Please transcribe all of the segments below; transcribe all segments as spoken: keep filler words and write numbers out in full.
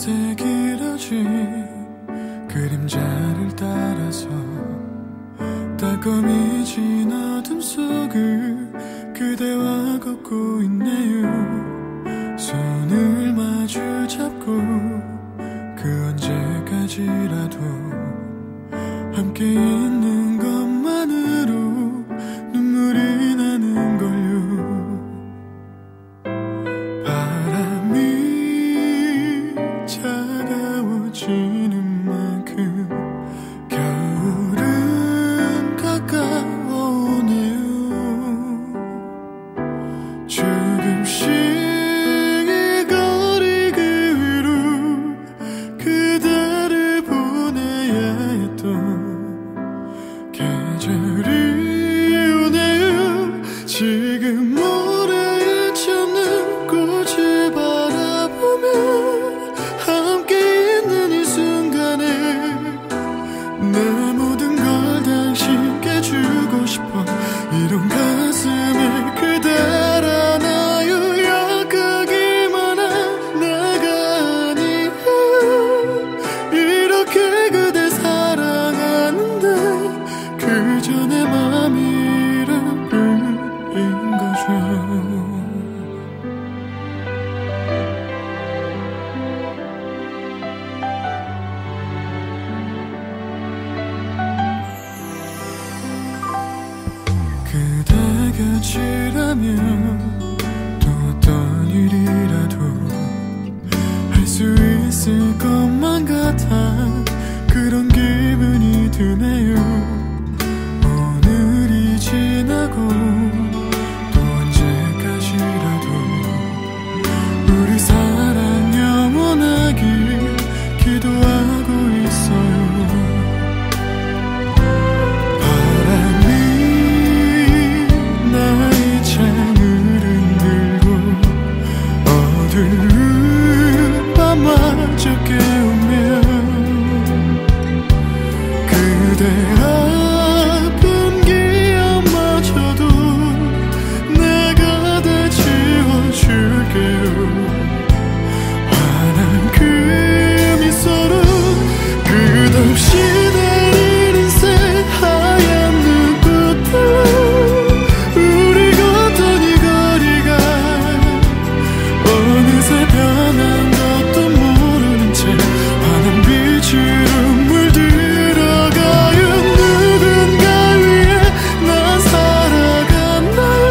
밤새 길어진 그림자를 따라서 따끔해진 어둠 속을 그대와 걷고 있네요. 손을 마주 잡고 그 언제까지라도 함께 있는 것만으로 눈물이 나는 걸요. 바람이 차가워지는 만큼 겨울은 가까워오네요. 조금씩 이 거리 그 위로 그대를 보내야 했던 계절이 오네요. 지금 모래에 젖는 꽃을 바라보며 함께 있는 이 순간에 내 모든 걸 당신께 주고 싶어. 이런 가슴에 그댈 안아요. 약하기만 한 내가 아니에요. 이렇게 그댈 사랑하는데 그저 내 맘이란 뿐인 거죠. 그대 곁이라면 또 어떤 일이라도 할 수 있을 것만 같아 그런 기분이 드네요. 오늘이 지나고 또 언제까지라도 우리 사랑 영원하길 기도하고 있어요. 나의 창을 흔들고 어두운 밤마저 깨우며 그대 아픈 기억마저도 내가 다 지워줄게요. 환한 그 미소로 끝없이 내리는 새하얀 눈꽃들 변한 것도 모르는 채 환한 빛으로 물들어가요. 누군가 위해 난 살아갔나요.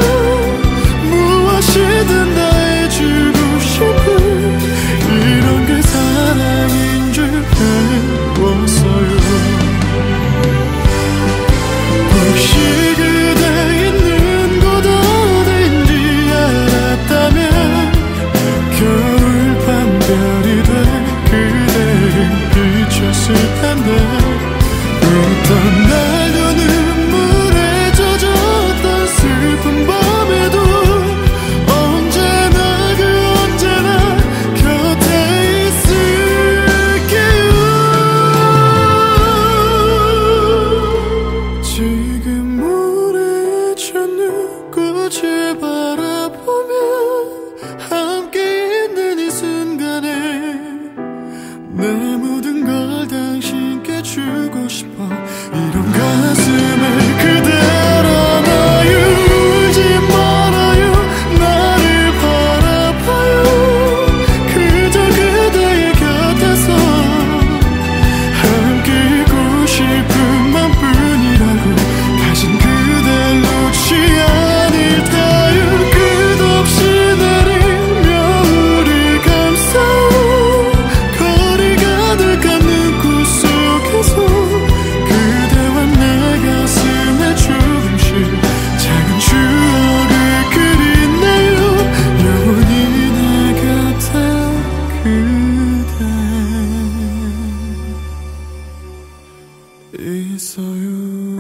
무엇이든 다 해주고 싶은 이런 게 사랑인 줄 배웠어요. 혹시 그대 있는 곳 어딘지 알았다면 겨울밤 별이 돼 그대를 비췄을 텐데 웃던 날도 눈물에 젖었던 슬픈 밤에도 언제나 그 언제나 곁에 있을게요. 지금 모래에 젖는 꽃을 바라보며 함께 있는 이 순간에 내 모든 걸 당신께 주고 싶어. 이런 가슴에 그댈 안아요. 울지 말아요. 나를 바라봐요. 그저 그대의 곁에서 함께 있고 싶은 맘뿐이라고. 다신 그댈 놓지 않을 테요. 끝없이 내리며 우리 감싸요. 거리 가득한 눈꽃 속에서 그대와 내 가슴에 조금씩 작은 추억을 그리네요. 영원히 내 곁에 그대 있어요.